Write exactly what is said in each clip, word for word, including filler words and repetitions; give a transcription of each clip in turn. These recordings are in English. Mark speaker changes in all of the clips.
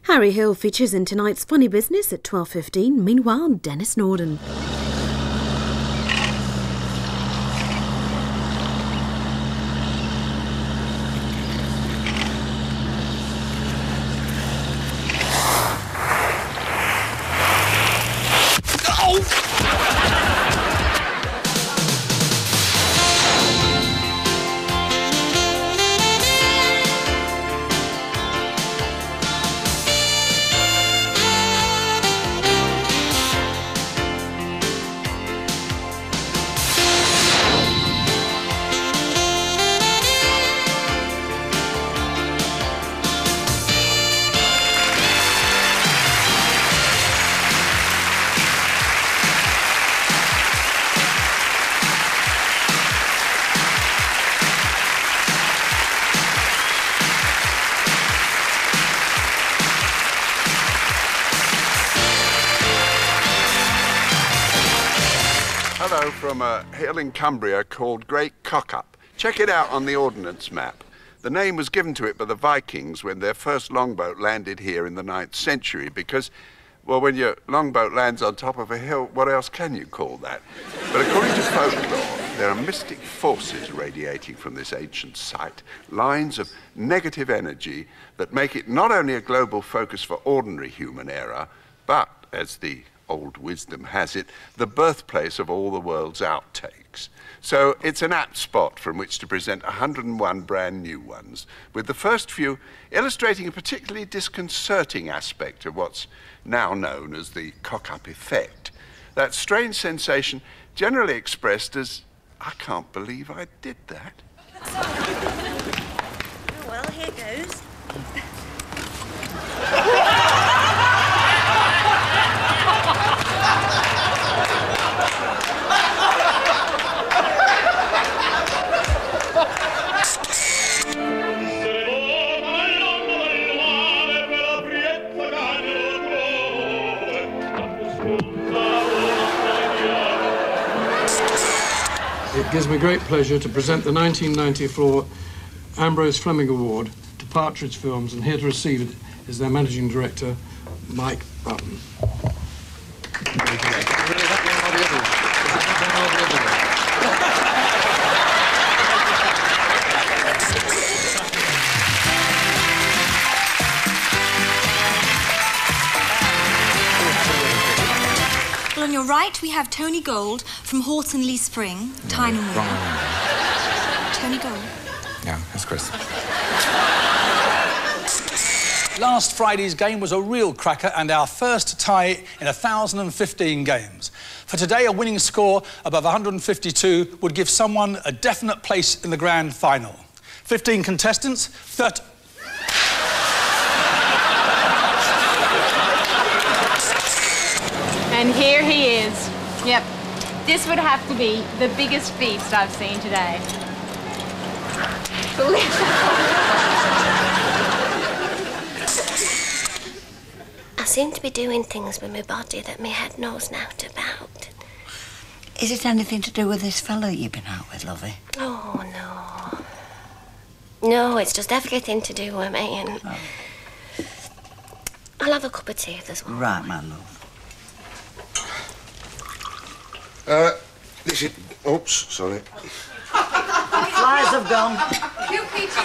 Speaker 1: Harry Hill features in tonight's Funny Business at twelve fifteen. Meanwhile, Dennis Norden.
Speaker 2: Hello from a hill in Cumbria called Great Cockup. Check it out on the ordnance map. The name was given to it by the Vikings when their first longboat landed here in the ninth century because, well, when your longboat lands on top of a hill, what else can you call that? But according to folklore, there are mystic forces radiating from this ancient site, lines of negative energy that make it not only a global focus for ordinary human error, but, as the old wisdom has it, the birthplace of all the world's outtakes. So it's an apt spot from which to present one hundred and one brand new ones, with the first few illustrating a particularly disconcerting aspect of what's now known as the cock-up effect. That strange sensation generally expressed as, I can't believe I did that.
Speaker 3: Oh, well, here goes.
Speaker 4: It gives me great pleasure to present the nineteen ninety-four Ambrose Fleming Award to Partridge Films, and here to receive it is their managing director, Mike Button.
Speaker 3: Well, on your right, we have Tony Gold from Horton Lee Spring, Tyne and Weir. Tony Gold.
Speaker 5: Yeah, that's Chris.
Speaker 6: Last Friday's game was a real cracker and our first tie in one thousand fifteen games. For today, a winning score above one hundred fifty-two would give someone a definite place in the grand final. fifteen contestants, thirty...
Speaker 7: And here he is. Yep. This would have to be the biggest feast I've seen today.
Speaker 8: I seem to be doing things with my body that my head knows naught about.
Speaker 9: Is it anything to do with this fellow you've been out with, lovey?
Speaker 8: Oh, no. No, it's just everything to do with me, and... Oh. I'll have a cup of tea as well.
Speaker 9: Right, my love.
Speaker 2: Uh, this is... Oops, sorry.
Speaker 9: Flies have gone.
Speaker 7: You, Peter.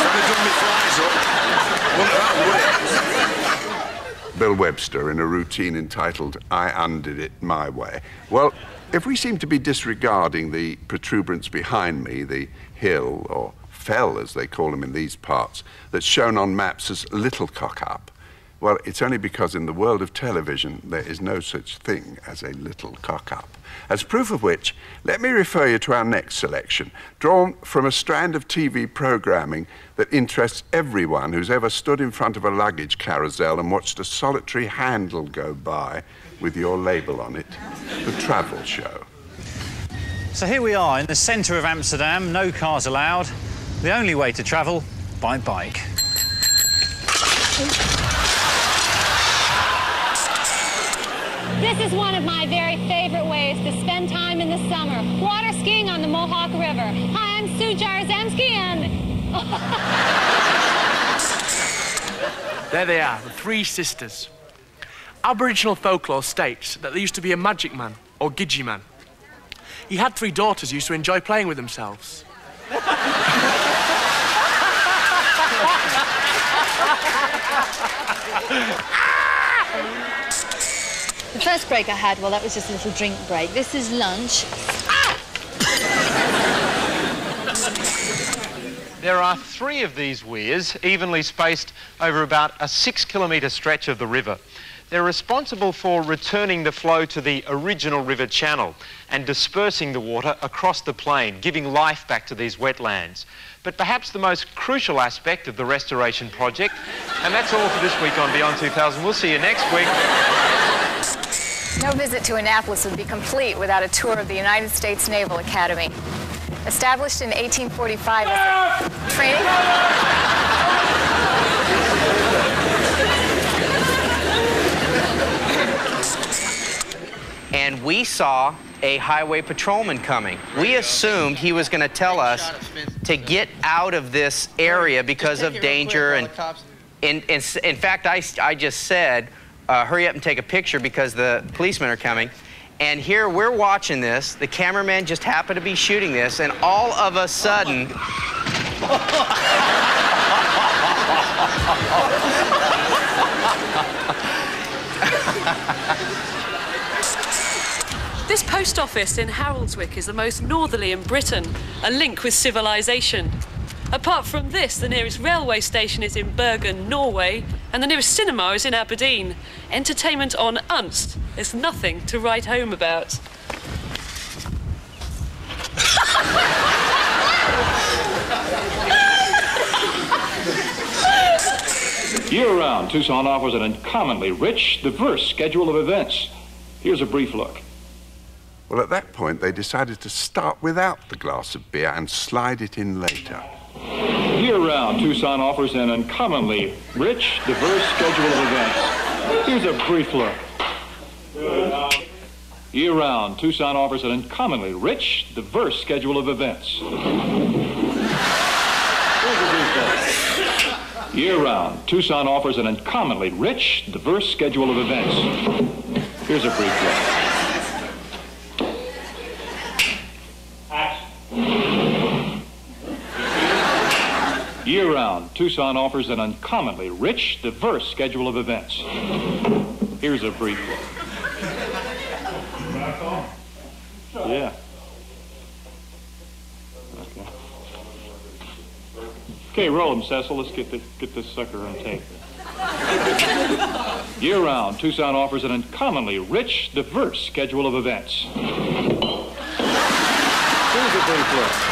Speaker 2: Bill Webster in a routine entitled I Undid It My Way. Well, if we seem to be disregarding the protuberance behind me, the hill, or fell as they call them in these parts, that's shown on maps as Little Cockup, well, it's only because in the world of television there is no such thing as a little cock-up. As proof of which, let me refer you to our next selection, drawn from a strand of T V programming that interests everyone who's ever stood in front of a luggage carousel and watched a solitary handle go by with your label on it, The Travel Show.
Speaker 10: So here we are in the centre of Amsterdam, no cars allowed. The only way to travel, by bike.
Speaker 11: This is one of my very favourite ways to spend time in the summer. Water skiing on the Mohawk River. Hi, I'm Sue Jarzemski and...
Speaker 5: There they are, the three sisters. Aboriginal folklore states that there used to be a magic man, or Gidgee man. He had three daughters who used to enjoy playing with themselves.
Speaker 11: The first break I had, well, that was just a little drink break. This is lunch.
Speaker 12: There are three of these weirs, evenly spaced over about a six kilometre stretch of the river. They're responsible for returning the flow to the original river channel and dispersing the water across the plain, giving life back to these wetlands. But perhaps the most crucial aspect of the restoration project, and that's all for this week on Beyond two thousand. We'll see you next week.
Speaker 13: No visit to Annapolis would be complete without a tour of the United States Naval Academy. Established in eighteen forty-five as a training...
Speaker 14: And we saw a highway patrolman coming. We assumed he was going to tell us to get out of this area because of danger. And in, in, in fact, I, I just said, uh, hurry up and take a picture because the policemen are coming. And here we're watching this. The cameraman just happened to be shooting this, and all of a sudden...
Speaker 15: This post office in Haraldswick is the most northerly in Britain, a link with civilization. Apart from this, the nearest railway station is in Bergen, Norway, and the nearest cinema is in Aberdeen. Entertainment on Unst is nothing to write home about.
Speaker 16: Year-round, Tucson offers an uncommonly rich, diverse schedule of events. Here's a brief look.
Speaker 2: Well, at that point, they decided to start without the glass of beer and slide it in later.
Speaker 16: Year-round, Tucson offers an uncommonly rich, diverse schedule of events. Here's a brief look. Year-round, Tucson offers an uncommonly rich, diverse schedule of events. Here's a brief look. Year-round, Tucson offers an uncommonly rich, diverse schedule of events. Here's a brief look. Year-round, Tucson offers an uncommonly rich, diverse schedule of events. Here's a brief look. Yeah. Okay. Okay, roll them, Cecil. Let's get, the, get this sucker on tape. Year-round, Tucson offers an uncommonly rich, diverse schedule of events. Here's a brief look.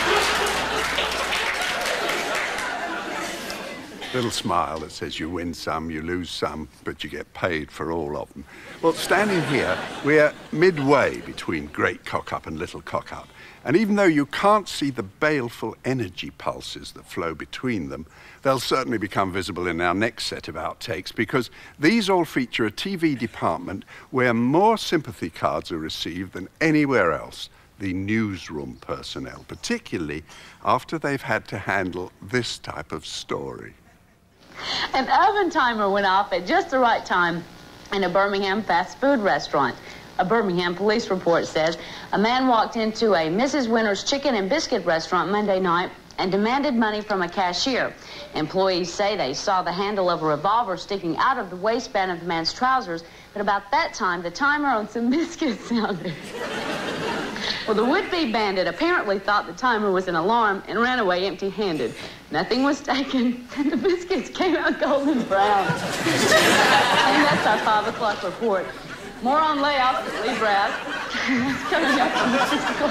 Speaker 2: Little smile that says you win some, you lose some, but you get paid for all of them. Well, standing here, we're midway between Great Cockup and Little Cockup. And even though you can't see the baleful energy pulses that flow between them, they'll certainly become visible in our next set of outtakes, because these all feature a T V department where more sympathy cards are received than anywhere else. The newsroom personnel, particularly after they've had to handle this type of story.
Speaker 17: An oven timer went off at just the right time in a Birmingham fast food restaurant. A Birmingham police report says a man walked into a Missus Winter's chicken and biscuit restaurant Monday night and demanded money from a cashier. Employees say they saw the handle of a revolver sticking out of the waistband of the man's trousers, but about that time, the timer on some biscuits sounded. Well, the would-be bandit apparently thought the timer was an alarm and ran away empty-handed. Nothing was taken, and the biscuits came out golden brown. And that's our five o'clock report. More on layoffs at Lee Brass. That's coming up on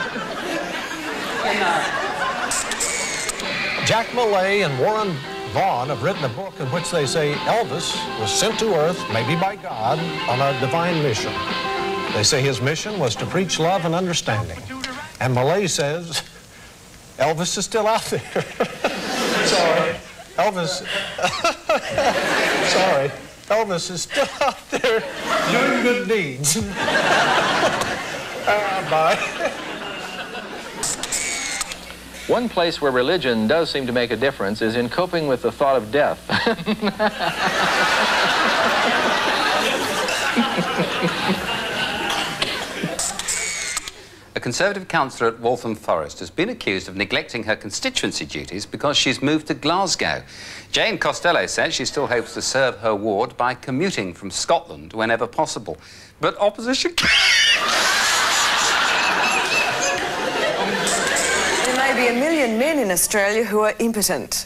Speaker 17: Good night.
Speaker 18: Jack Millay and Warren Vaughn have written a book in which they say Elvis was sent to Earth, maybe by God, on a divine mission. They say his mission was to preach love and understanding. And Millay says Elvis is still out there. Sorry. Elvis... Sorry. Elvis is still out there doing good deeds. uh, bye.
Speaker 19: One place where religion does seem to make a difference is in coping with the thought of death.
Speaker 20: A Conservative councillor at Waltham Forest has been accused of neglecting her constituency duties because she's moved to Glasgow. Jane Costello says she still hopes to serve her ward by commuting from Scotland whenever possible. But opposition...
Speaker 21: There may be a million men in Australia who are impotent.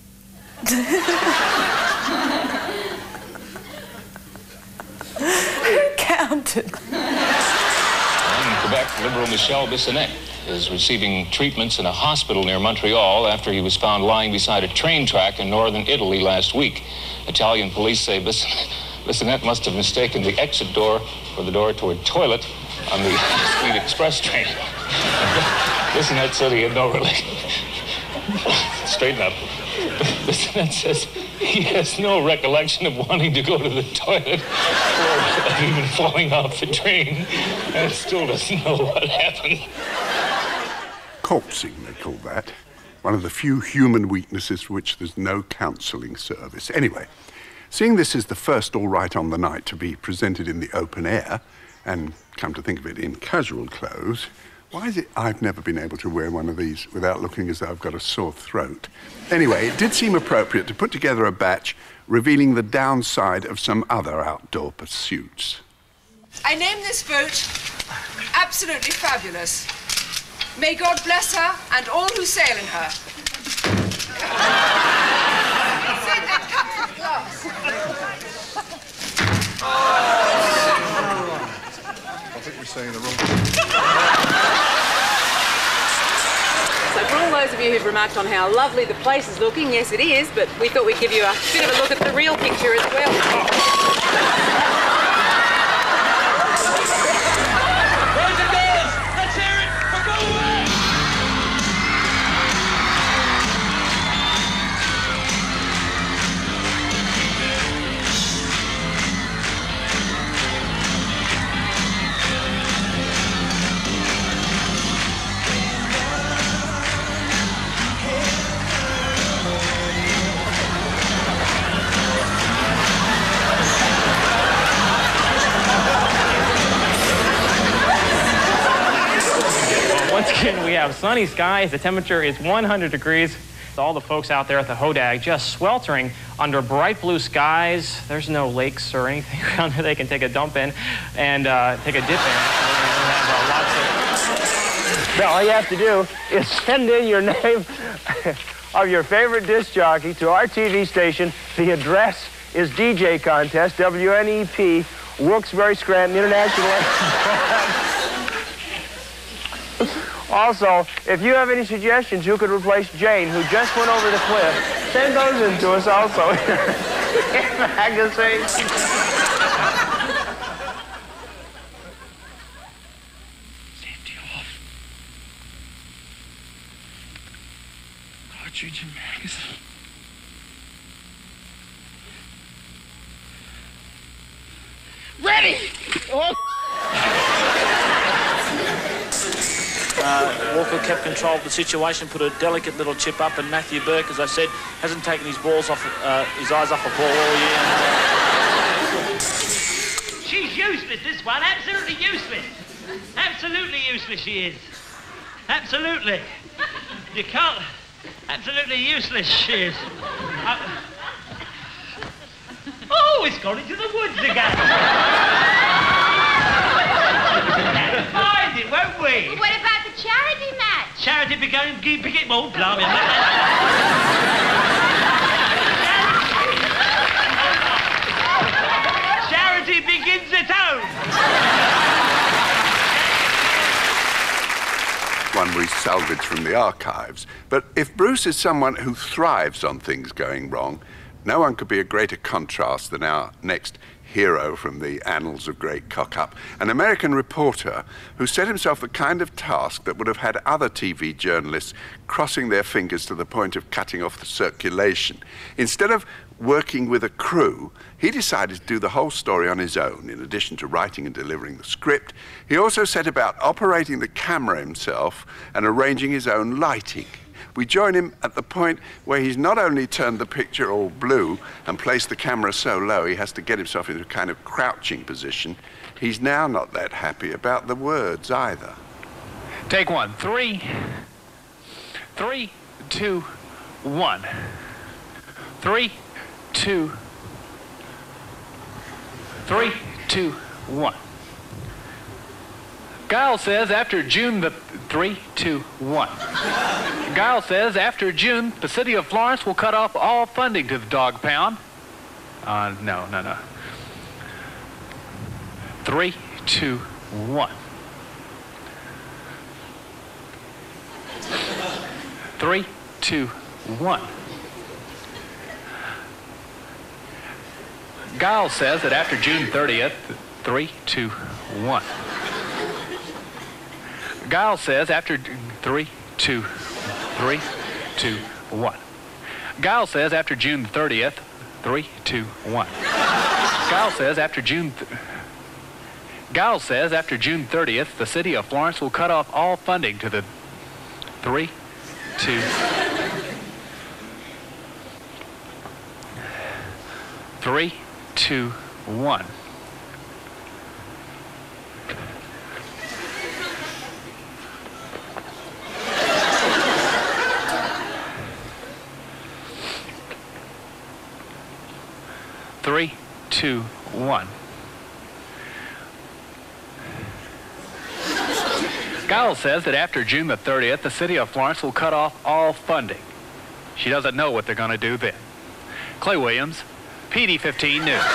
Speaker 21: Counted.
Speaker 22: In Quebec, Liberal Michel Bissonnette is receiving treatments in a hospital near Montreal after he was found lying beside a train track in northern Italy last week. Italian police say Bissonnette must have mistaken the exit door for the door to a toilet on the Speed Express train. Bissonnette said he had no relation. Straighten up. Bissonnette says he has no recollection of wanting to go to the toilet or of even falling off the train, and still doesn't know what happened.
Speaker 2: Corpsing, they call that. One of the few human weaknesses for which there's no counselling service. Anyway, seeing this is the first All Right on the Night to be presented in the open air, and come to think of it, in casual clothes, why is it I've never been able to wear one of these without looking as though I've got a sore throat? Anyway, it did seem appropriate to put together a batch revealing the downside of some other outdoor pursuits.
Speaker 23: I name this boat absolutely fabulous. May God bless her and all who sail in her. Send that cup of glass.
Speaker 2: I think we're saying the wrong thing.
Speaker 24: So for all those of you who've remarked on how lovely the place is looking, yes it is, but we thought we'd give you a bit of a look at the real picture as well.
Speaker 25: Once again, we have sunny skies. The temperature is one hundred degrees. All the folks out there at the Hodag just sweltering under bright blue skies. There's no lakes or anything around there they can take a dump in and uh, take a dip in. Have, uh, lots of... Now, all you have to do is send in your name of your favorite disc jockey to our T V station. The address is D J Contest, W N E P, Wilkes-Barre Scranton International. Also, if you have any suggestions who could replace Jane, who just went over the cliff, send those in to us also in magazine.
Speaker 26: Safety off. Cartridge and magazine. Ready! Oh. Uh, Walker kept control of the situation, put a delicate little chip up, and Matthew Burke, as I said, hasn't taken his balls off, uh, his eyes off a ball all year.
Speaker 27: She's useless, this one, absolutely useless. Absolutely useless she is. Absolutely. You can't... Absolutely useless she is. Uh... Oh, it's gone into the woods again. We'll find it, won't we?
Speaker 11: Well, what about the charity match?
Speaker 27: Charity began pick it all, blimey. Charity begins at home.
Speaker 2: One we salvaged from the archives. But if Bruce is someone who thrives on things going wrong, no one could be a greater contrast than our next hero from the annals of Great Cock-Up, an American reporter who set himself the kind of task that would have had other T V journalists crossing their fingers to the point of cutting off the circulation. Instead of working with a crew, he decided to do the whole story on his own. In addition to writing and delivering the script, he also set about operating the camera himself and arranging his own lighting. We join him at the point where he's not only turned the picture all blue and placed the camera so low he has to get himself into a kind of crouching position, he's now not that happy about the words either.
Speaker 1: Take one. Three, three, two, one. Three, two, three, two, one. Giles says after June the three, two, one. Giles says after June, the city of Florence will cut off all funding to the dog pound. Uh, no, no, no. Three, two, one. Three, two, one. Giles says that after June thirtieth, three, two, one. Giles says after three, two, three, two, one. Giles says after June thirtieth, three, two, one. Giles says after June. Th Giles says after June thirtieth, the city of Florence will cut off all funding to the three, two. Three, two, one. Three, two, one. Giles says that after June the thirtieth, the city of Florence will cut off all funding. She doesn't know what they're going to do then. Clay Williams, P D fifteen News.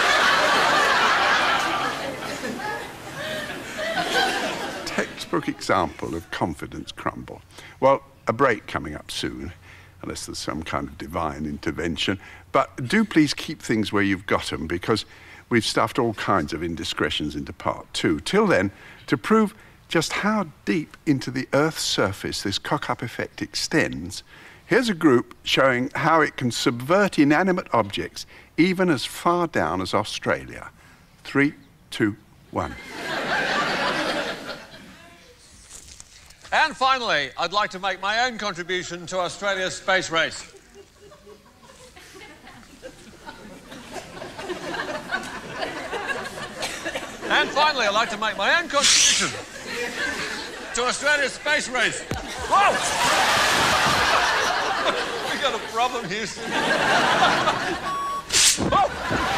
Speaker 2: Textbook example of confidence crumble. Well, a break coming up soon, unless there's some kind of divine intervention. But do please keep things where you've got them, because we've stuffed all kinds of indiscretions into part two. Till then, to prove just how deep into the Earth's surface this cock-up effect extends, here's a group showing how it can subvert inanimate objects even as far down as Australia. Three, two, one.
Speaker 3: And finally, I'd like to make my own contribution to Australia's space race. And finally, I'd like to make my own contribution to Australia's space race. Whoa! We got a problem, Houston. Whoa!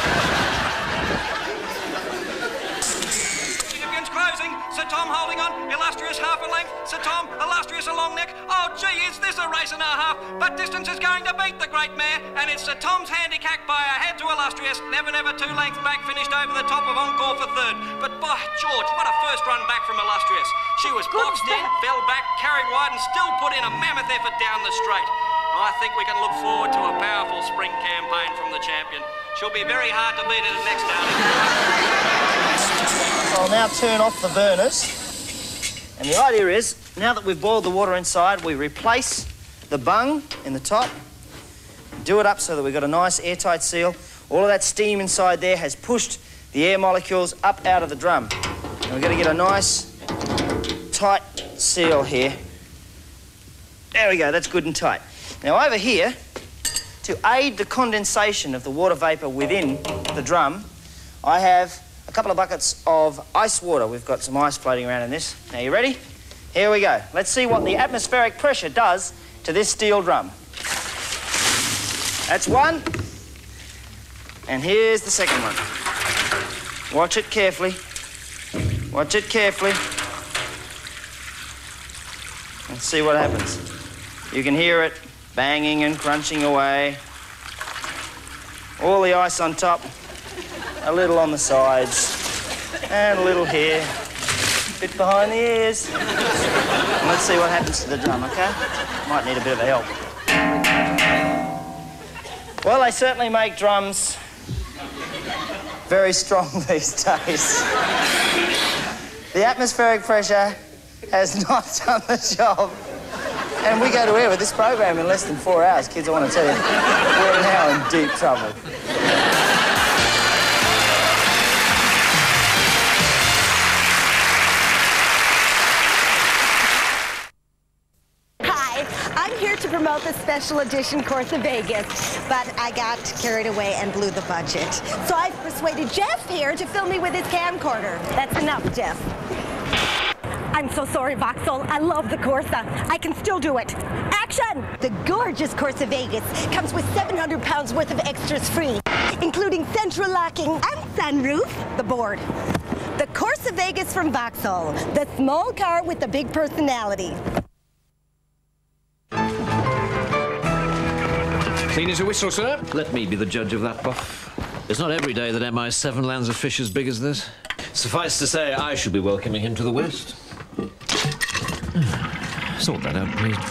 Speaker 4: Against closing, Sir Tom holding on, illustrious half a length, Sir Tom, illustrious a long neck. Oh, gee, is this a race and a half? But distance is going to beat the great mare, and it's Sir Tom's handicap by a head to illustrious, never, never two lengths back, finished over the top of Encore for third. But by George, what a first run back from illustrious. She was boxed in, fell back, carried wide, and still put in a mammoth effort down the straight. I think we can look forward to a powerful spring campaign from the champion. She'll be very hard to beat at the next outing.
Speaker 6: I'll now turn off the burners. And the idea is, now that we've boiled the water inside, we replace the bung in the top, do it up so that we've got a nice airtight seal. All of that steam inside there has pushed the air molecules up out of the drum. And we've got to get a nice, tight seal here. There we go, that's good and tight. Now over here, to aid the condensation of the water vapour within the drum, I have a couple of buckets of ice water. We've got some ice floating around in this. Now, you ready? Here we go. Let's see what the atmospheric pressure does to this steel drum. That's one. And here's the second one. Watch it carefully. Watch it carefully. And see what happens. You can hear it banging and crunching away. All the ice on top, a little on the sides, and a little here, a bit behind the ears. And let's see what happens to the drum, okay? Might need a bit of help. Well, they certainly make drums very strong these days. The atmospheric pressure has not done the job. And we go to air with this program in less than four hours. Kids, I want to tell you, we're now in deep trouble.
Speaker 7: Hi, I'm here to promote
Speaker 5: special edition Corsa Vegas, but I got carried away and blew the budget. So I've persuaded Jeff here to film me with his camcorder. That's enough, Jeff. I'm so sorry, Vauxhall. I love the Corsa. I can still do it. Action! The gorgeous Corsa Vegas comes with seven hundred pounds worth of extras free, including central locking and sunroof, the board. The Corsa Vegas from Vauxhall, the small car with the big personality.
Speaker 7: Clean as a whistle, sir. Let me be the judge of that, Buff. It's not every day that M I seven lands a fish as big as this. Suffice to say, I should be welcoming him to the West. Sort that out, please.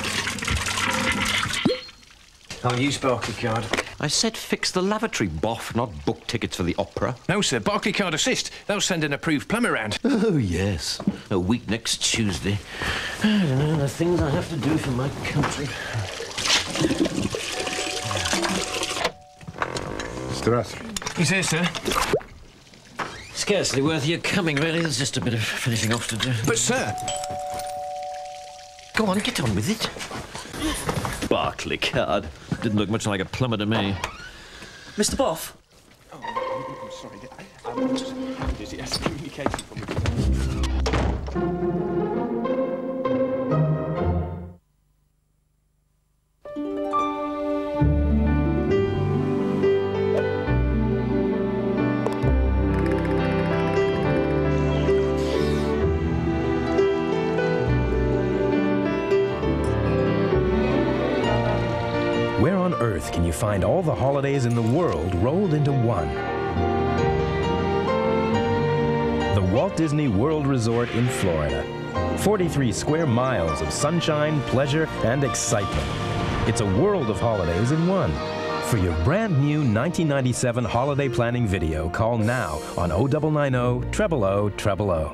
Speaker 7: How you, Sparky Card? I said fix the lavatory, Boff, not book tickets for the opera.
Speaker 8: No, sir. Barclay Card assist. They'll send an approved plumber round.
Speaker 7: Oh, yes. A week next Tuesday. I don't know, the things I have to do for my country.
Speaker 8: Mister Astley. He's here, sir.
Speaker 7: Scarcely worth your coming, really. There's just a bit of finishing off to do.
Speaker 8: But, sir...
Speaker 7: Go on, get on with it. Barclay Card. Didn't look much like a plumber to me.
Speaker 9: Mister Boff?
Speaker 8: Oh, I'm sorry. I'm just busy. That's communication from me.
Speaker 10: Where on earth can you find all the holidays in the world rolled into one? The Walt Disney World Resort in Florida. forty-three square miles of sunshine, pleasure, and excitement. It's a world of holidays in one. For your brand new nineteen ninety-seven holiday planning video, call now on oh nine nine oh, treble oh, treble oh.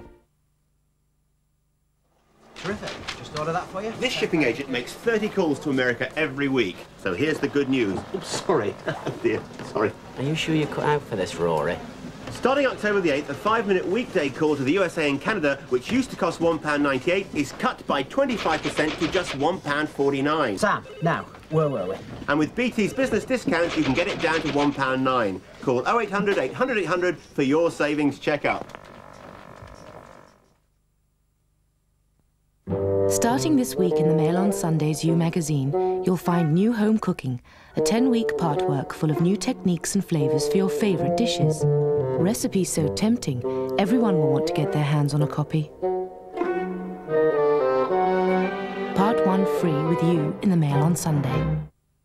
Speaker 12: Terrific. Just order that for you. This shipping agent makes thirty calls to America every week. So here's the good news. Oh, sorry. Oh, dear. Sorry.
Speaker 13: Are you sure you're cut out for this, Rory?
Speaker 12: Starting October the eighth, a five-minute weekday call to the U S A and Canada, which used to cost one pound ninety-eight, is cut by twenty-five percent to just one pound forty-nine.
Speaker 13: Sam, now, where were we?
Speaker 12: And with B T's business discounts, you can get it down to one pound nine. Call oh eight hundred, eight hundred, eight hundred for your savings checkup.
Speaker 28: Starting this week in the Mail on Sunday's You magazine, you'll find New Home Cooking, a ten-week part work full of new techniques and flavours for your favourite dishes. Recipes so tempting, everyone will want to get their hands on a copy. Part one free with you in the Mail on Sunday.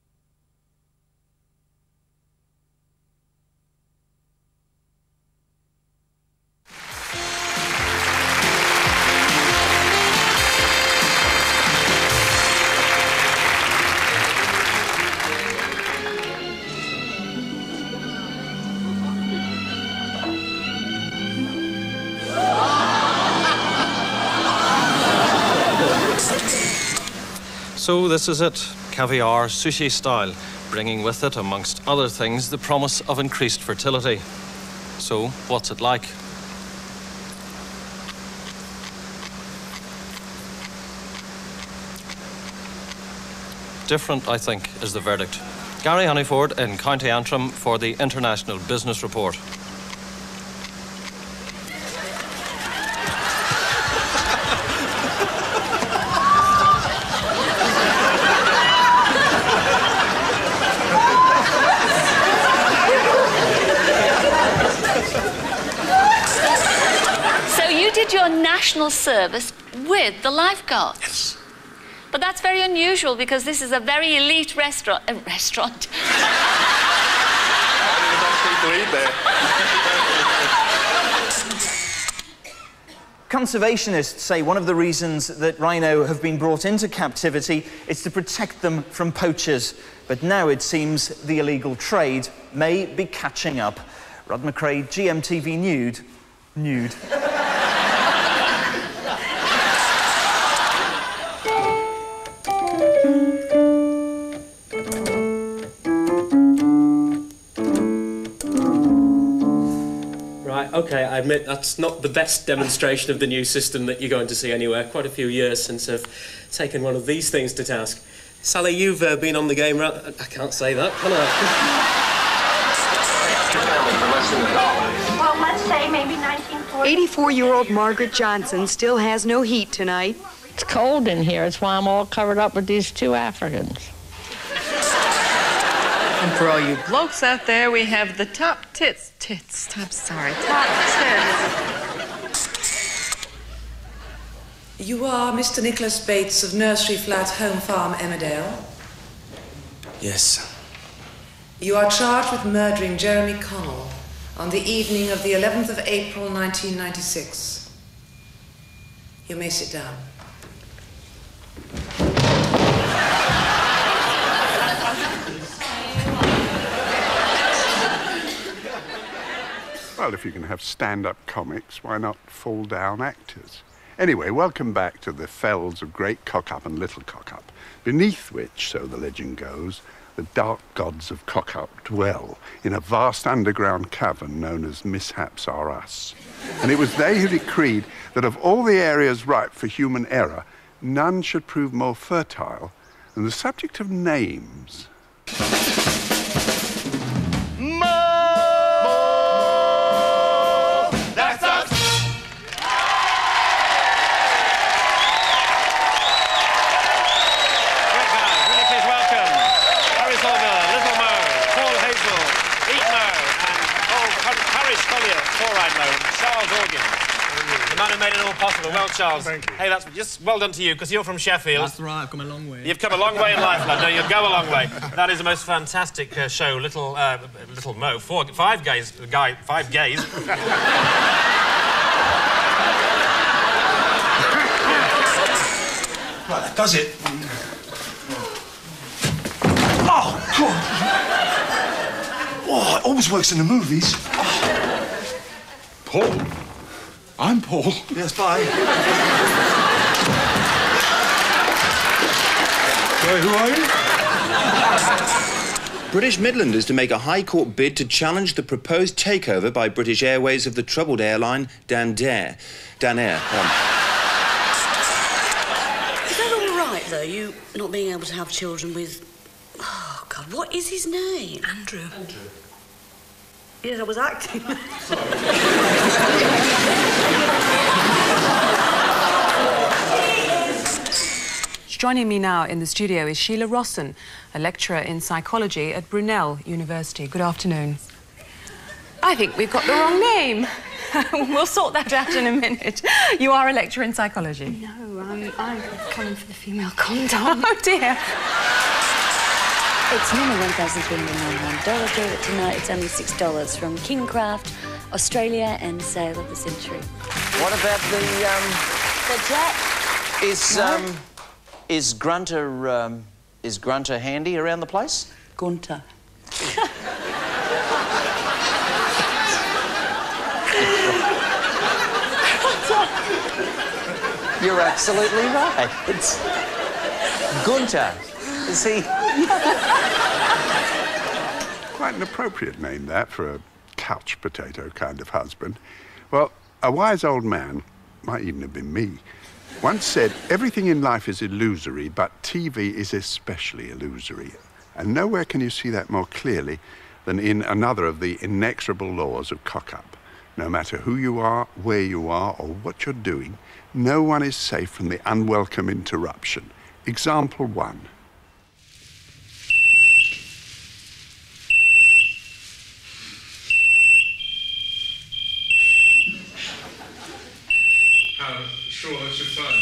Speaker 29: So this is it, caviar sushi style, bringing with it, amongst other things, the promise of increased fertility. So, what's it like? Different, I think, is the verdict. Gary Honeyford in County Antrim for the International Business Report.
Speaker 30: Your national service with the lifeguards. Yes. But that's very unusual because this is a very elite restaurant. A restaurant.
Speaker 12: People eat there.
Speaker 6: Conservationists say one of the reasons that rhino have been brought into captivity is to protect them from poachers. But now it seems the illegal trade may be catching up. Rod McRae, G M T V Nude. Nude.
Speaker 31: OK, I admit that's not the best demonstration of the new system that you're going to see anywhere. Quite a few years since I've taken one of these things to task. Sally, you've uh, been on the game, right? I can't say that, can I?
Speaker 14: Well, let's say maybe nineteen forty.
Speaker 15: eighty-four-year-old Margaret Johnson still has no heat tonight.
Speaker 16: It's cold in here. It's why I'm all covered up with these two Africans.
Speaker 17: And for all you blokes out there, we have the top tits. Tits. I'm sorry. Top tits.
Speaker 18: You are Mister Nicholas Bates of Nursery Flat Home Farm, Emmerdale.
Speaker 19: Yes.
Speaker 18: You are charged with murdering Jeremy Connell on the evening of the eleventh of April, nineteen ninety-six. You may sit down.
Speaker 2: Well, if you can have stand-up comics, why not fall-down actors? Anyway, welcome back to the fells of Great Cockup and Little Cockup, beneath which, so the legend goes, the dark gods of Cockup dwell in a vast underground cavern known as Mishaps Are Us. And it was they who decreed that of all the areas ripe for human error, none should prove more fertile than the subject of names.
Speaker 20: Charles Organ, the man who made it all possible. Well, Charles.
Speaker 21: Thank you.
Speaker 20: Hey, that's just well done to you, because you're from Sheffield.
Speaker 21: That's right, I've come a long way.
Speaker 20: You've come a long way in life, lad. No, you'll go a long way. That is the most fantastic uh, show. Little, uh, Little Mo, four, five gays, guy, five gays.
Speaker 21: Right, that does it. Oh, God. Oh, it always works in the movies. Paul? I'm Paul. Yes, bye. Sorry, who are you?
Speaker 22: British Midland is to make a High Court bid to challenge the proposed takeover by British Airways of the troubled airline Dan Dare. Dan Air. Um.
Speaker 23: Is that all right, though, you not being able to have children with... Oh, God, what is his name?
Speaker 18: Andrew.
Speaker 23: Andrew. Yes, I was acting.
Speaker 18: Joining me now in the studio is Sheila Rosson, a lecturer in psychology at Brunel University. Good afternoon. I think we've got the wrong name. We'll sort that out in a minute. You are a lecturer in psychology.
Speaker 23: No, I'm, I'm coming for the female condom.
Speaker 18: Oh, dear.
Speaker 23: It's normally one thousand three hundred ninety-nine dollars, but tonight it's only six dollars from Kingcraft, Australia, and Sale of the Century.
Speaker 22: What about the, um...
Speaker 23: The jet?
Speaker 22: Is,
Speaker 23: no?
Speaker 22: um... Is Grunter, um... Is Grunter handy around the place?
Speaker 23: Gunter.
Speaker 22: You're absolutely right. It's... Gunter. Is he...
Speaker 2: Quite an appropriate name, that, for a couch potato kind of husband. Well, a wise old man, might even have been me, once said, everything in life is illusory, but T V is especially illusory. And nowhere can you see that more clearly than in another of the inexorable laws of cock-up. No matter who you are, where you are, or what you're doing, no one is safe from the unwelcome interruption. Example one.
Speaker 21: How sure that's your phone?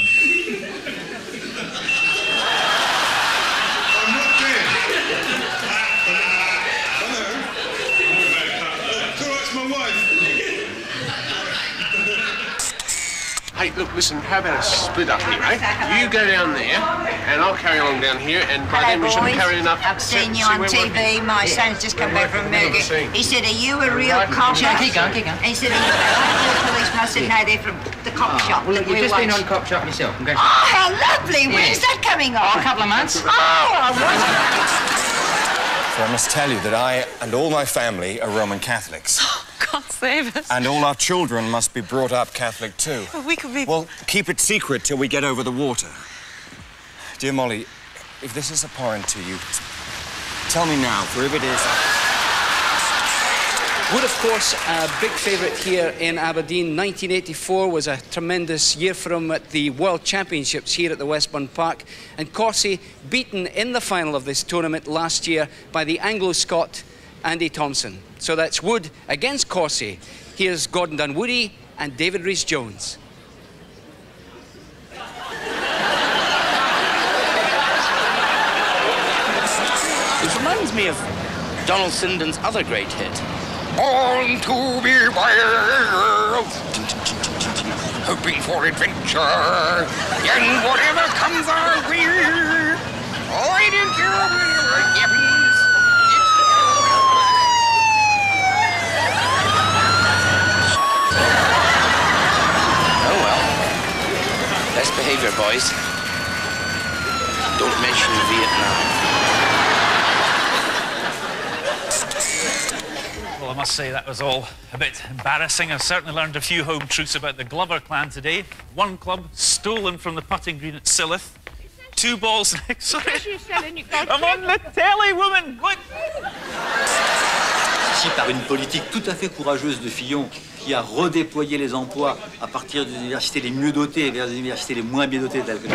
Speaker 21: I'm not dead. Hello. It's all right, it's my wife.
Speaker 24: Hey, look, listen, how about a split up here, eh? You go down there, and I'll carry along down here, and by
Speaker 32: Hello,
Speaker 24: then we should
Speaker 32: boys.
Speaker 24: carry enough...
Speaker 32: I've seen you on T V. My son's just come back from America. He said, are you a real
Speaker 24: Right,
Speaker 32: cop?
Speaker 24: keep
Speaker 32: Keep going, keep going. He said, are you a policeman? I said, no, they're from the cop shop.
Speaker 33: Well, look,
Speaker 32: that
Speaker 33: you've
Speaker 32: we
Speaker 33: just been
Speaker 32: watch."
Speaker 33: on Cop Shop yourself.
Speaker 32: Oh, how lovely. When's that coming on?
Speaker 33: Oh, a couple of months.
Speaker 32: Oh, I was...
Speaker 34: So I must tell you that I and all my family are Roman Catholics.
Speaker 18: God save us.
Speaker 34: And all our children must be brought up Catholic too.
Speaker 18: Well, we could be...
Speaker 34: Well, keep it secret till we get over the water. Dear Molly, if this is abhorrent to you, tell me now, for if it is...
Speaker 1: Wood, of course, a big favourite here in Aberdeen. nineteen eighty-four was a tremendous year for him at the World Championships here at the Westburn Park. And Corsey beaten in the final of this tournament last year by the Anglo-Scot Andy Thompson. So that's Wood against Corsey. Here's Gordon Dunwoody and David Rhys-Jones.
Speaker 3: It reminds me of Donald Sinden's other great hit. Born to be wild, hoping for adventure, and whatever comes our way, I don't care where it happens. Oh well, best behavior, boys. Don't mention Vietnam.
Speaker 4: Well, I must say that was all a bit embarrassing. I've certainly learned a few home truths about the Glover clan today. One club stolen from the putting green at Silloth. Two balls next. Sorry. I'm on the telly, woman. What?
Speaker 5: Si par une politique tout à fait courageuse de Fillon, qui a redéployé les emplois à partir des universités les mieux dotées vers les universités les moins bien dotées telles que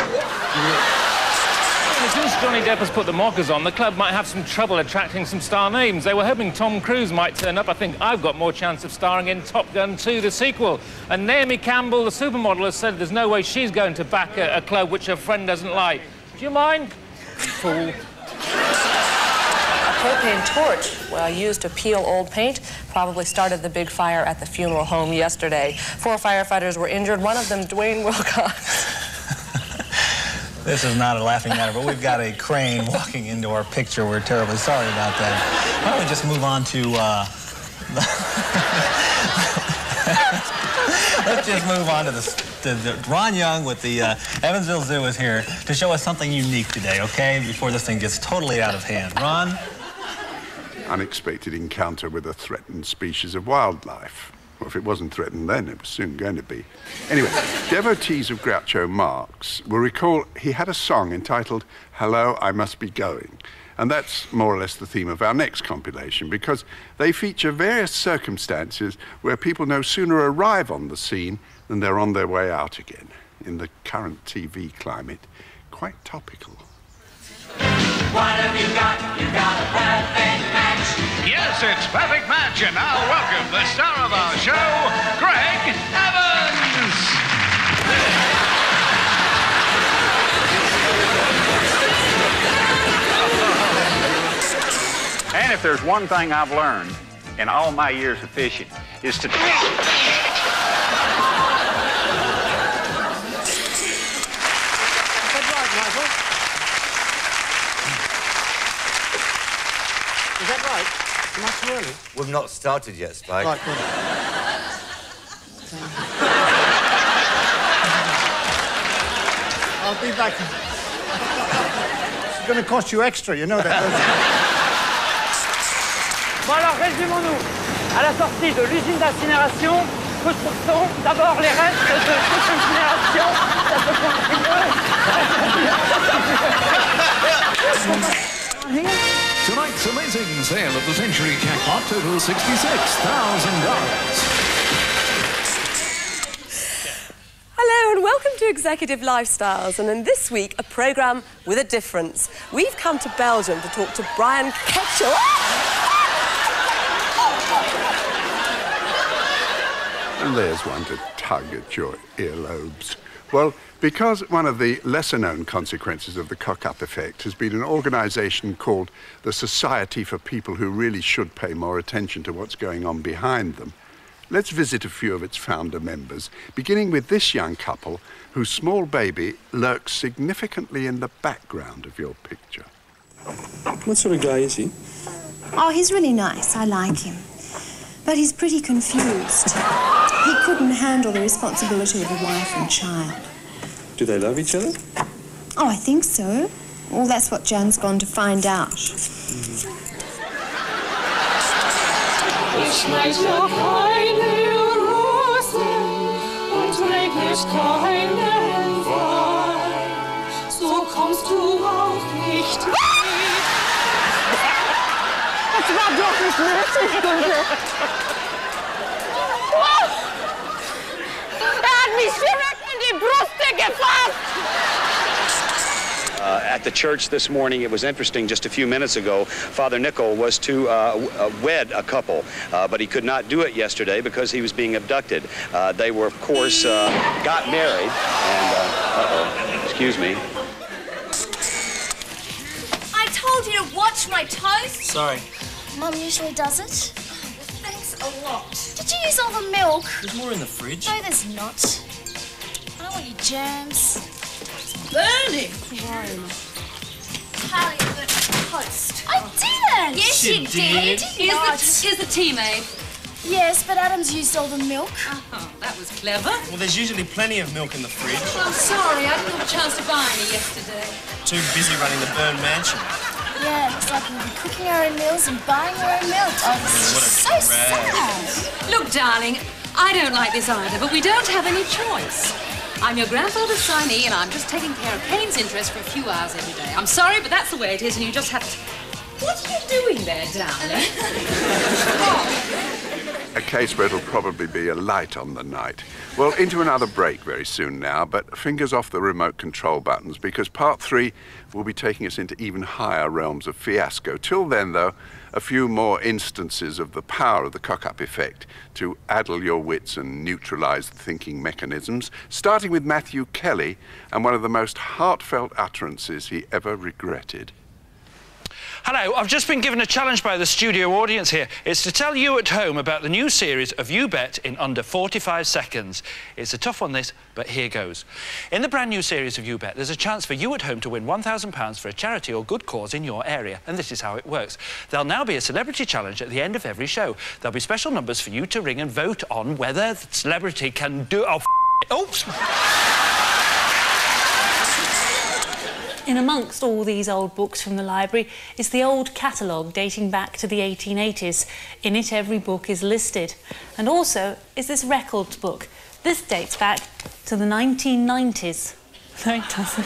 Speaker 7: Since Johnny Depp has put the mockers on, the club might have some trouble attracting some star names. They were hoping Tom Cruise might turn up. I think I've got more chance of starring in Top Gun two, the sequel. And Naomi Campbell, the supermodel, has said there's no way she's going to back a, a club which her friend doesn't like. Do you mind? Fool.
Speaker 8: A propane torch, well, used to peel old paint, probably started the big fire at the funeral home yesterday. Four firefighters were injured, one of them Dwayne Wilcox.
Speaker 9: This is not a laughing matter, but we've got a crane walking into our picture. We're terribly sorry about that. Why don't we just move on to... Uh, let's just move on to the, to the... Ron Young with the uh, Evansville Zoo is here to show us something unique today, okay? Before this thing gets totally out of hand. Ron?
Speaker 2: Unexpected encounter with a threatened species of wildlife. Well, if it wasn't threatened then, it was soon going to be. Anyway, devotees of Groucho Marx will recall he had a song entitled Hello, I Must Be Going. And that's more or less the theme of our next compilation, because they feature various circumstances where people no sooner arrive on the scene than they're on their way out again. In the current T V climate, quite topical.
Speaker 10: What have you got? You got a perfect match.
Speaker 21: Yes, it's Perfect Match, and now welcome the star of our show, Greg Evans.
Speaker 11: And if there's one thing I've learned in all my years of fishing, is to...
Speaker 13: Is that right? Am I too early?
Speaker 25: We've not started yet, Spike.
Speaker 13: Right, good. I'll be back. It's going to cost you extra, you know that, don't you?
Speaker 26: Bon alors, résumons-nous. À la sortie de l'usine d'incinération, retrouvons d'abord les restes de cette incinération. Ça peut
Speaker 21: Tonight's amazing sale of the Century jackpot totals sixty-six thousand dollars.
Speaker 27: Hello and welcome to Executive Lifestyles, and in this week, a programme with a difference. We've come to Belgium to talk to Brian Ketchel.
Speaker 2: And there's one to tug at your earlobes. Well, because one of the lesser-known consequences of the cock-up effect has been an organisation called the Society for People Who Really Should Pay More Attention to What's Going On Behind Them, let's visit a few of its founder members, beginning with this young couple whose small baby lurks significantly in the background of your picture.
Speaker 33: What sort of guy is he?
Speaker 35: Oh, he's really nice. I like him. But he's pretty confused. He couldn't handle the responsibility of a wife and child.
Speaker 33: Do they love each other?
Speaker 35: Oh, I think so. Well, that's what Jan's gone to find out.
Speaker 33: Mm-hmm.
Speaker 10: So kommst du raus. doch nicht nötig, Günther. Er hat mich direkt in die Brust gefasst.
Speaker 6: Uh, at the church this morning, it was interesting, just a few minutes ago, Father Nickel was to uh, uh, wed a couple, uh, but he could not do it yesterday because he was being abducted. Uh, they were, of course, uh, got married, and, uh, uh-oh, excuse me.
Speaker 12: I told you to watch my toast.
Speaker 9: Sorry.
Speaker 12: Mum usually does it. Thanks a lot. Did you use all the milk?
Speaker 9: There's more in the fridge.
Speaker 12: No, there's not. I don't want your germs.
Speaker 10: Burning.
Speaker 12: Harry, you burnt my toast. I didn't.
Speaker 10: Yes,
Speaker 12: She
Speaker 10: you
Speaker 12: did.
Speaker 10: did. Here's the, here's the tea made.
Speaker 12: Yes, but Adam's used all the milk.
Speaker 10: Oh, that was clever.
Speaker 9: Well, there's usually plenty of milk in the fridge.
Speaker 10: I'm sorry, I didn't have a chance to buy any yesterday.
Speaker 9: Too busy running the Byrne mansion.
Speaker 12: Yeah, looks like we'll be cooking our own meals and buying our own milk. Oh, this
Speaker 9: What a
Speaker 12: is so
Speaker 9: drag.
Speaker 12: sad.
Speaker 10: Look, darling, I don't like this either, but we don't have any choice. I'm your grandfather's signee, and I'm just taking care of Kane's interest for a few hours every day. I'm sorry, but that's the way it is, and you just have to... What are you doing there, darling?
Speaker 2: A case where it'll probably be a light on the night. Well, into another break very soon now, but fingers off the remote control buttons, because part three will be taking us into even higher realms of fiasco. Till then, though, a few more instances of the power of the cock-up effect to addle your wits and neutralize the thinking mechanisms, starting with Matthew Kelly and one of the most heartfelt utterances he ever regretted.
Speaker 4: Hello, I've just been given a challenge by the studio audience here. It's to tell you at home about the new series of You Bet in under forty-five seconds. It's a tough one, this, but here goes. In the brand new series of You Bet, there's a chance for you at home to win one thousand pounds for a charity or good cause in your area, and this is how it works. There'll now be a celebrity challenge at the end of every show. There'll be special numbers for you to ring and vote on whether the celebrity can do... Oh, f Oops!
Speaker 14: In amongst all these old books from the library is the old catalogue dating back to the eighteen eighties. In it, every book is listed. And also is this records book. This dates back to the nineteen nineties. No, it doesn't.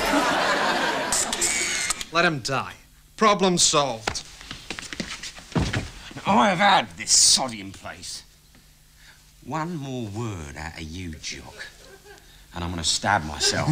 Speaker 15: Let him die. Problem solved.
Speaker 3: I have had this sodium place. One more word out of you, Jock, and I'm going to stab myself.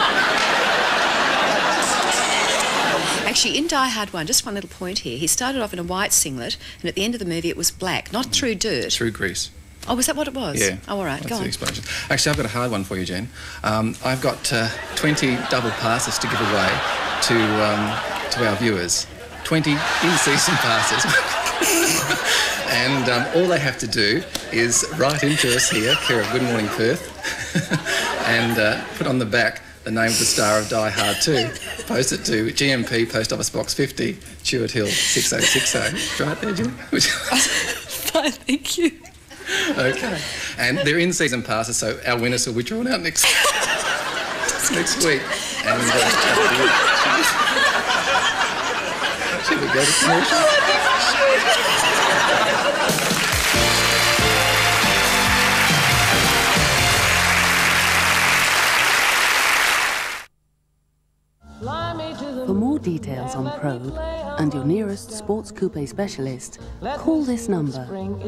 Speaker 16: Actually, in Die Hard one, just one little point here, he started off in a white singlet, and at the end of the movie it was black, not through dirt.
Speaker 17: Through grease.
Speaker 16: Oh, was that what it was?
Speaker 17: Yeah.
Speaker 16: Oh, all right,
Speaker 17: That's
Speaker 16: go
Speaker 17: the
Speaker 16: on.
Speaker 17: explosion. Actually, I've got a hard one for you, Jen. Um, I've got uh, twenty double passes to give away to, um, to our viewers. twenty in-season passes. And um, all they have to do is write into us here, care of Good Morning Perth, and uh, put on the back the name of the star of Die Hard two. Post it to G M P, Post Office Box fifty, Chewett Hill, six oh six oh. Right there, Jen?
Speaker 16: Fine, thank you.
Speaker 17: OK. And they're in-season passes, so our winners will be drawn out next, next week. And uh, should we go to commercial?
Speaker 19: For more details on Probe and your nearest sports coupe specialist, call this number.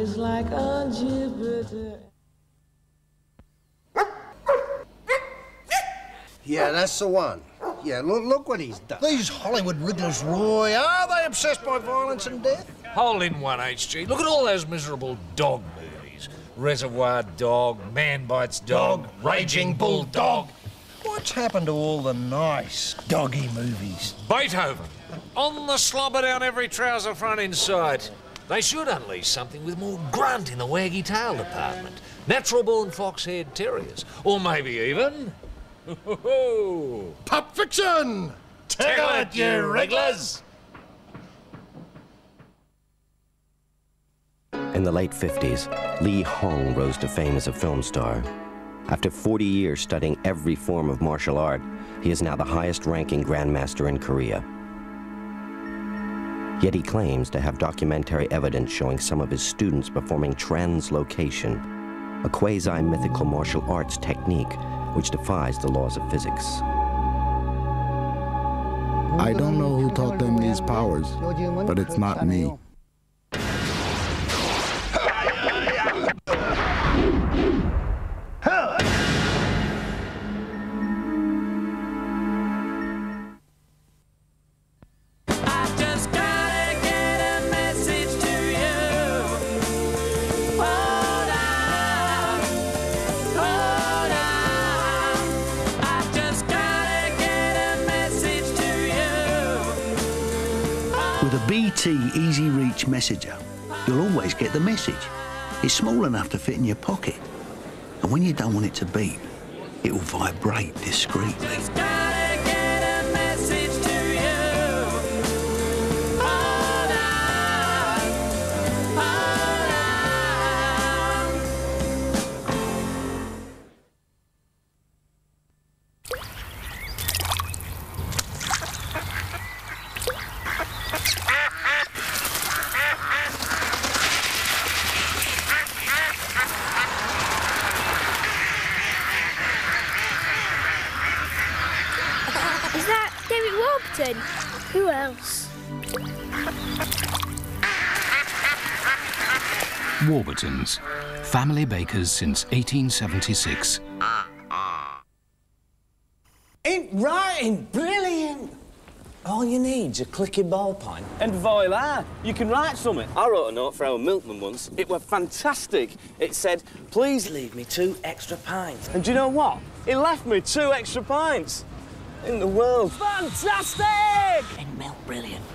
Speaker 13: Yeah, that's the one. Yeah, look, look what he's done.
Speaker 20: These Hollywood riddlers, Roy, are they obsessed by violence and death?
Speaker 22: Hole in one, H G. Look at all those miserable dog movies. Reservoir Dog, Man Bites Dog, Raging Bulldog.
Speaker 20: What's happened to all the nice doggy movies?
Speaker 22: Beethoven. On the slobber down every trouser front inside. They should unleash something with more grunt in the waggy tail department. Natural-born fox-haired terriers. Or maybe even...
Speaker 20: Pulp Fiction!
Speaker 22: Tickle it, you wrigglers!
Speaker 23: In the late fifties, Li Hong rose to fame as a film star. After forty years studying every form of martial art, he is now the highest-ranking grandmaster in Korea. Yet he claims to have documentary evidence showing some of his students performing translocation, a quasi-mythical martial arts technique which defies the laws of physics.
Speaker 25: I don't know who taught them these powers, but it's not me.
Speaker 1: B T Easy Reach Messenger, you'll always get the message. It's small enough to fit in your pocket. And when you don't want it to beep, it will vibrate discreetly.
Speaker 12: Is that David Warburton? Who else?
Speaker 5: Warburtons, family bakers since eighteen seventy-six.
Speaker 20: Ain't writing brilliant? All you need's a clicky ballpoint.
Speaker 7: And voila, you can write something. I wrote a note for our milkman once. It was fantastic. It said, please leave me two extra pints. And do you know what? It left me two extra pints. In the world. Fantastic!
Speaker 20: Ain't milk brilliant?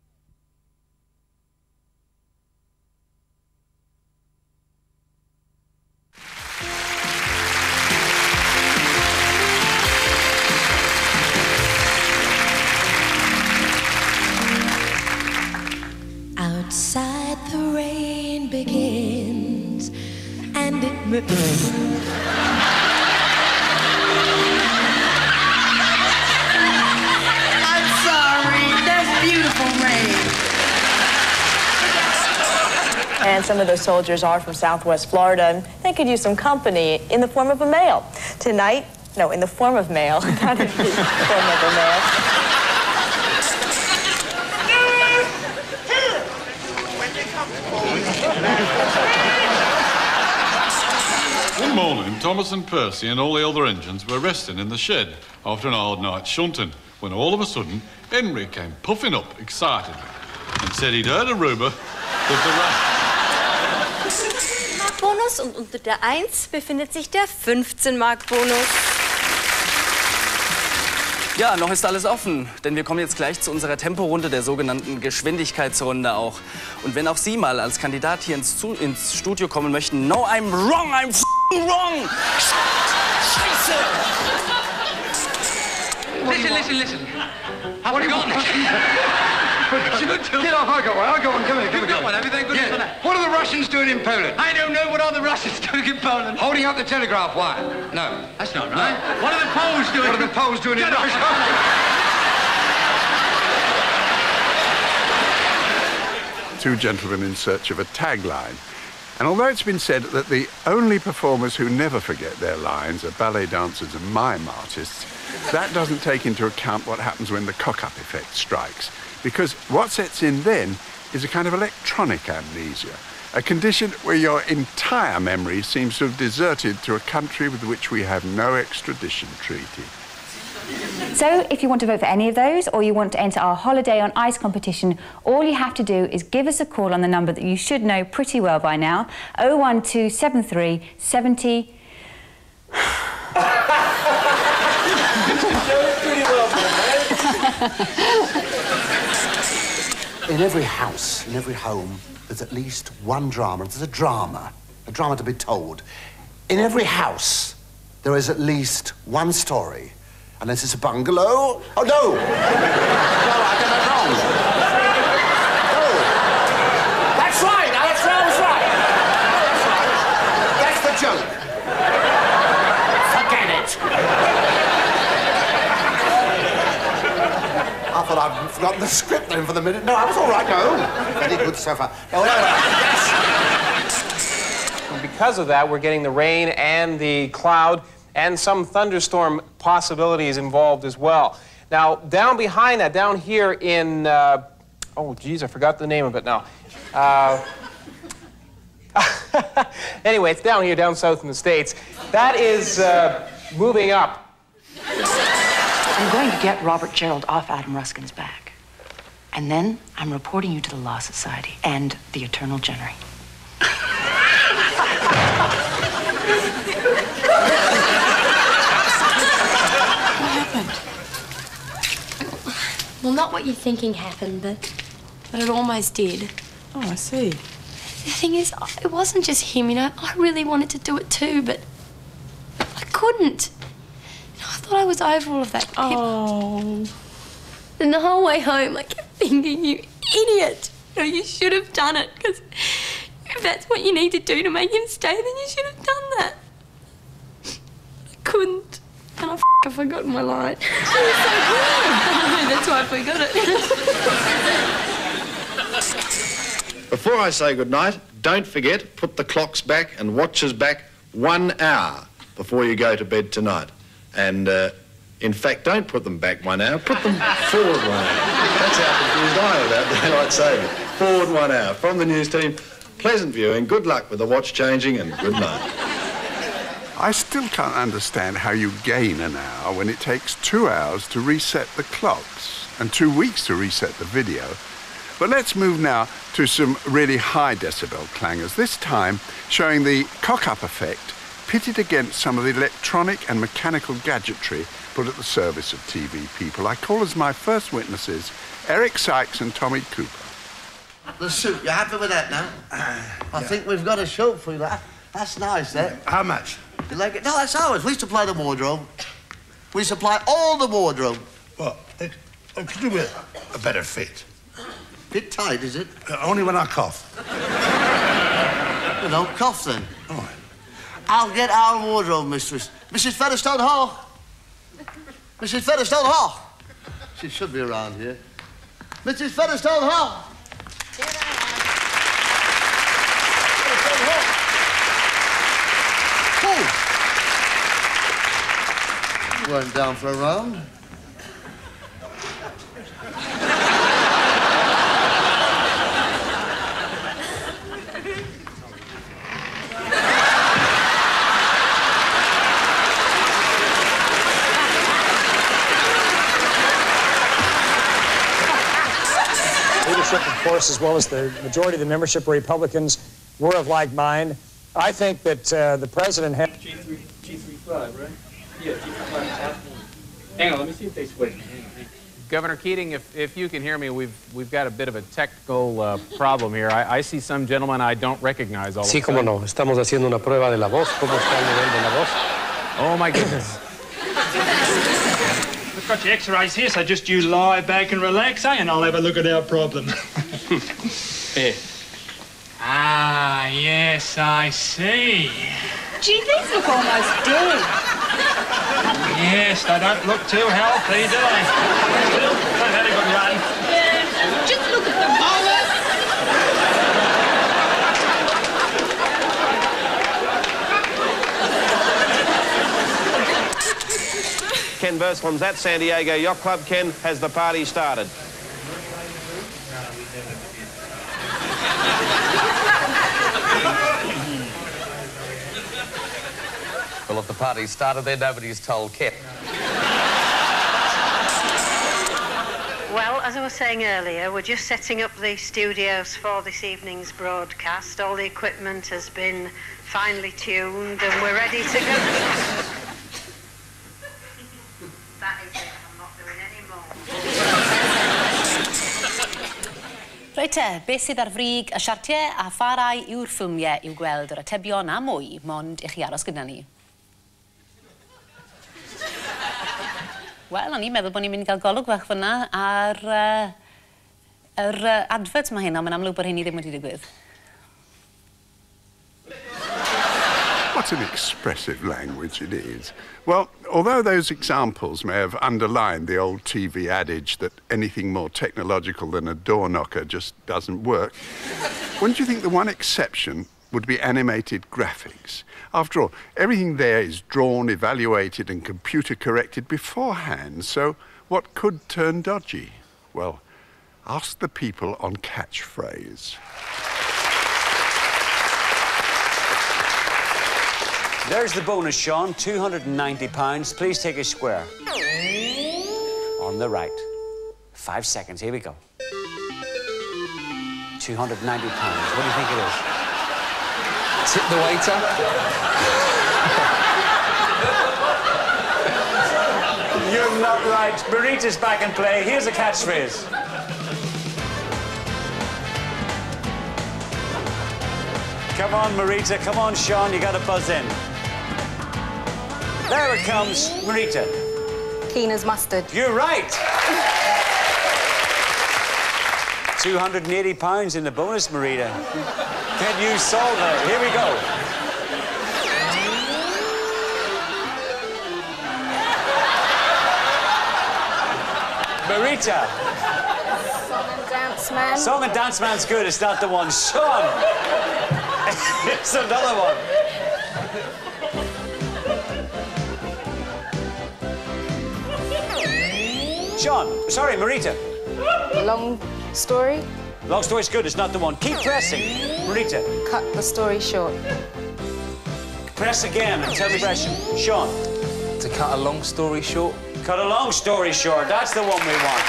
Speaker 8: Outside the rain begins and it
Speaker 11: I'm sorry, that's beautiful rain.
Speaker 27: And some of those soldiers are from Southwest Florida, and they could use some company in the form of a male. Tonight, no, in the form of male, not in the form of a male.
Speaker 18: One morning, Thomas and Percy and all the other engines were resting in the shed after an hard night's shunting, when all of a sudden, Henry came puffing up excitedly and said he'd heard a rumour that
Speaker 24: the Mark-Bonus und unter der eins befindet sich der fünfzehn Mark-Bonus.
Speaker 7: Ja, noch ist alles offen, denn wir kommen jetzt gleich zu unserer Temporunde, der sogenannten Geschwindigkeitsrunde auch. Und wenn auch Sie mal als Kandidat hier ins, ins Studio kommen möchten, no, I'm wrong, I'm f***ing wrong! Scheiße!
Speaker 21: Listen, listen, listen. Have what you got? Get off, I got one, I got one, come here, come You've got one, have you? Thank goodness for that. What are the Russians doing in Poland? I don't know, what are the Russians doing in Poland? Holding up the telegraph wire. No. That's not right. No. What are the Poles doing? What are the Poles doing Get in Russia?
Speaker 2: Two gentlemen in search of a tagline. And although it's been said that the only performers who never forget their lines are ballet dancers and mime artists, that doesn't take into account what happens when the cock-up effect strikes. Because what sets in then is a kind of electronic amnesia, a condition where your entire memory seems to have deserted to a country with which we have no extradition treaty.
Speaker 25: So, if you want to vote for any of those, or you want to enter our Holiday on Ice competition, all you have to do is give us a call on the number that you should know pretty well by now, oh one two seven three seven oh...
Speaker 13: In every house, in every home, there's at least one drama. There's a drama, a drama to be told. In every house, there is at least one story. Unless it's a bungalow. Oh, no! No, I got that wrong. No. That's right, that's right, that's right. That's the joke. Forget it. I thought I'd forgotten the script then for the minute. No, I was all right, no. Very good so far. Oh, no, no.
Speaker 26: Because of that, we're getting the rain and the cloud and some thunderstorm possibilities involved as well. Now, down behind that, down here in, uh, oh, geez, I forgot the name of it now. Uh, anyway, it's down here, down south in the States. That is uh, moving up.
Speaker 28: I'm going to get Robert Gerald off Adam Ruskin's back. And then I'm reporting you to the Law Society and the Eternal General.
Speaker 12: Well, not what you're thinking happened, but
Speaker 3: but it almost did.
Speaker 11: Oh, I see.
Speaker 3: The thing is, it wasn't just him, you know. I really wanted to do it too, but I couldn't. You know, I thought I was over all of that.
Speaker 11: Oh.
Speaker 3: And the whole way home, I kept thinking, you idiot. You know, you should have done it, because if that's what you need to do to make him stay, then you should have done that. I couldn't. And I f***ing forgot my line. She was so good. That's why I forgot it.
Speaker 4: Before I say goodnight, don't forget, put the clocks back and watches back one hour before you go to bed tonight. And, uh, in fact, don't put them back one hour, put them forward one hour. That's how confused I am about daylight saving. Forward one hour. From the news team, pleasant viewing, good luck with the watch changing, and good night.
Speaker 2: I still can't understand how you gain an hour when it takes two hours to reset the clocks and two weeks to reset the video. But let's move now to some really high decibel clangers, this time showing the cock-up effect pitted against some of the electronic and mechanical gadgetry put at the service of T V people. I call as my first witnesses Eric Sykes and Tommy Cooper.
Speaker 13: The suit, you happy with that now? I yeah. think we've got a show for you, that. That's nice, that.
Speaker 4: Yeah. How much?
Speaker 13: You like it? No, that's ours. We supply the wardrobe. We supply all the wardrobe.
Speaker 4: Well, it, it could do with a better fit.
Speaker 13: Bit tight, is it?
Speaker 4: Uh, only when I cough.
Speaker 13: You know, cough then.
Speaker 4: All right.
Speaker 13: I'll get our wardrobe, mistress. Missus Featherstone Hall. Missus Featherstone Hall. She should be around here. Missus Featherstone Hall. Oh. You weren't down for a round.
Speaker 6: Of course, as well as the majority of the membership Republicans were of like mind. I think that uh, the president had...
Speaker 9: G three, G thirty-five, right? Yeah, G thirty-five. Hang on, let me see if they switch. Hang on, hang on.
Speaker 26: Governor Keating, if, if you can hear me, we've, we've got a bit of a technical uh, problem here. I, I see some gentlemen I don't recognize all
Speaker 6: Sí,
Speaker 26: of a sudden.
Speaker 6: cómo no. Estamos haciendo una prueba de la voz. ¿Cómo está el nivel de la voz?
Speaker 26: Oh, my goodness.
Speaker 9: We've got your x-rays here, so just you lie back and relax, eh? And I'll have a look at our problem. Here. Ah, yes, I see.
Speaker 11: Gee, these look almost dead.
Speaker 9: Yes, they don't look too healthy, do they? Still, they've had a good run.
Speaker 11: Yeah, just look at them.
Speaker 26: Ken Burslem's at San Diego Yacht Club. Ken, has the party started?
Speaker 10: Well, if the party's started, then nobody's told Ken.
Speaker 14: Well, as I was saying earlier, we're just setting up the studios for this evening's broadcast. All the equipment has been finely tuned and we're ready to go. That is it. I'm not doing any more.
Speaker 15: Reit te, beth sydd ar frig y siartiau a pharau yw'r ffilmiau i'w gweld yr atebion a mwy, mond i chi aros gyda ni. Wel, o'n i'n meddwl bod ni'n mynd i gael golwg fach fyna ar uh, yr uh, advert mae hyn, ond mae'n amlwg bod hyn i ddim wedi digwydd.
Speaker 2: What an expressive language it is. Well, although those examples may have underlined the old T V adage that anything more technological than a door knocker just doesn't work, wouldn't you think the one exception would be animated graphics? After all, everything there is drawn, evaluated and computer corrected beforehand, so what could turn dodgy? Well, ask the people on Catchphrase.
Speaker 16: There's the bonus, Sean. two hundred and ninety pounds. Please take a square. On the right. Five seconds. Here we go. two hundred and ninety pounds. What do you think it is?
Speaker 17: Tip the waiter.
Speaker 16: You're not right. Marita's back in play. Here's a catchphrase. Come on, Marita. Come on, Sean. You got to buzz in. There it comes, Marita.
Speaker 24: Keen as mustard.
Speaker 16: You're right. two hundred eighty pounds in the bonus, Marita. Can you solve it? Here we go. Marita.
Speaker 24: Song and Dance Man.
Speaker 16: Song and Dance Man's good. It's not the one. Sean. It's another one. Sean. Sorry, Marita.
Speaker 24: Long story.
Speaker 16: Long story's good. It's not the one. Keep pressing. Marita.
Speaker 24: Cut the story short.
Speaker 16: Press again and tell me pressing. Sean.
Speaker 10: To cut a long story short.
Speaker 16: Cut a long story short. That's the one we want.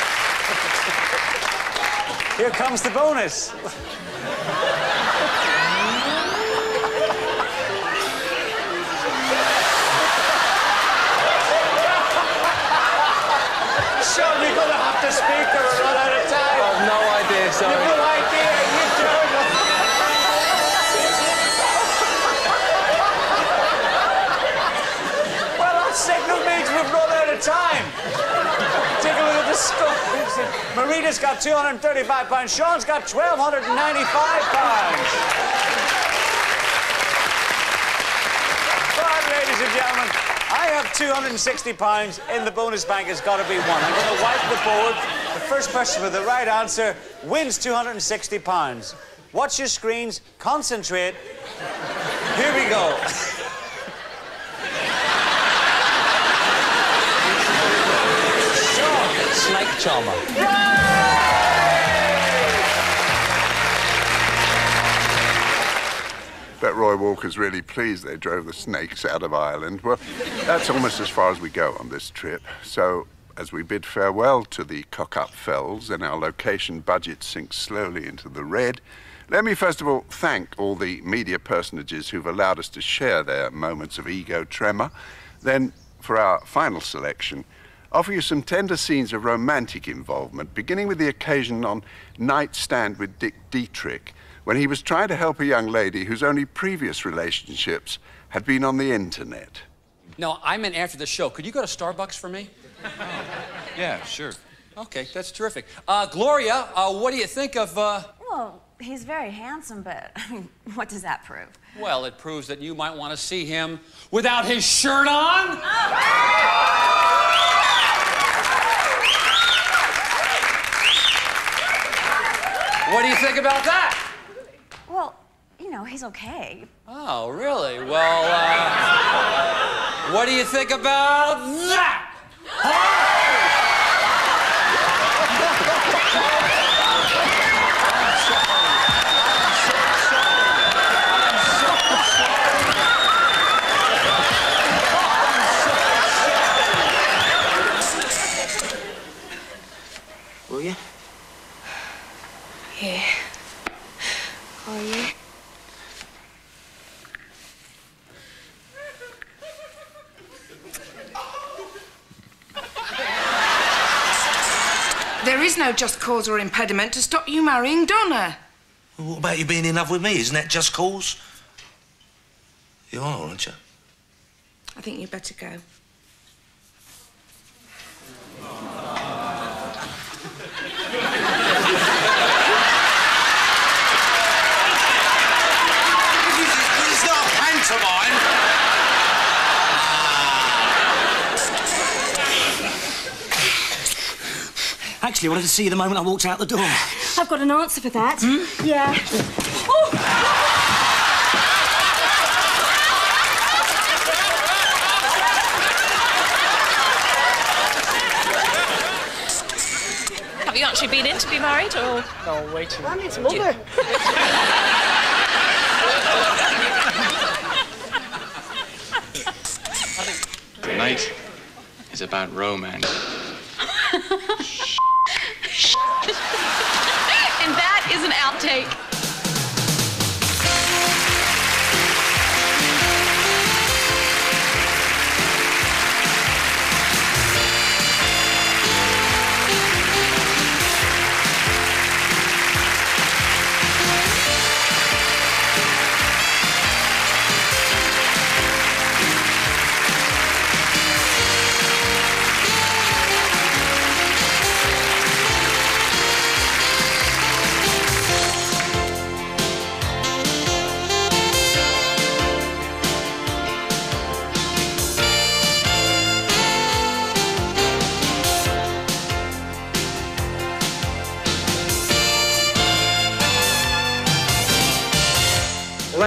Speaker 16: Here comes the bonus. Sean, you're going to have to speak or we'll run out of time.
Speaker 10: I have no idea, sorry.
Speaker 16: You've no idea. You don't know. Well, that signal means we've run out of time. Take a look at the score. Marita's got two hundred thirty-five pounds. Sean's got one thousand two hundred ninety-five pounds. Right, ladies and gentlemen, I have two hundred sixty pounds in the bonus bank. It's got to be one. I'm going to wipe the board. The first person with the right answer wins two hundred sixty pounds. Watch your screens. Concentrate. Here we go.
Speaker 10: Snake charmer.
Speaker 2: Bet Roy Walker's really pleased they drove the snakes out of Ireland. Well, that's almost as far as we go on this trip. So, as we bid farewell to the Cock-Up Fells and our location budget sinks slowly into the red, let me first of all thank all the media personages who've allowed us to share their moments of ego tremor. Then, for our final selection, offer you some tender scenes of romantic involvement, beginning with the occasion on Nightstand with Dick Dietrich, when he was trying to help a young lady whose only previous relationships had been on the internet.
Speaker 1: No, I meant after the show. Could you go to Starbucks for me?
Speaker 5: Yeah, sure.
Speaker 1: Okay, that's terrific. Uh, Gloria, uh, what do you think of, uh...
Speaker 8: Well, he's very handsome, but, I mean, what does that prove?
Speaker 1: Well, it proves that you might want to see him without his shirt on. What do you think about that?
Speaker 8: Well, you know, he's okay.
Speaker 1: Oh, really? Well, uh, what do you think about that?
Speaker 28: Will you?
Speaker 24: Yeah. Are you?
Speaker 11: There is no just cause or impediment to stop you marrying Donna.
Speaker 5: Well, what about you being in love with me? Isn't that just cause? You are, aren't you?
Speaker 11: I think you'd better go.
Speaker 5: It's not a pantomime. Actually, I wanted to see you the moment I walked out the door.
Speaker 24: I've got an answer for that.
Speaker 5: Hmm?
Speaker 24: Yeah. Oh!
Speaker 19: Have you actually been in to be married, or...?
Speaker 1: No, wait.
Speaker 24: I'm his mother.
Speaker 9: Tonight is about romance.
Speaker 19: And that is an outtake.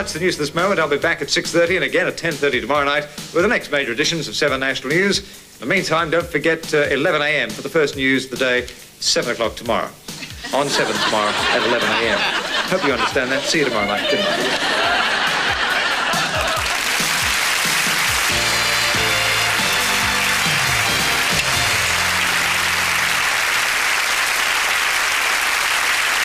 Speaker 7: That's the news at this moment. I'll be back at six thirty and again at ten thirty tomorrow night with the next major editions of Seven National News. In the meantime, don't forget uh, eleven a m for the first news of the day, seven o'clock tomorrow. On seven tomorrow at eleven a m Hope you understand that. See you tomorrow night. Good night.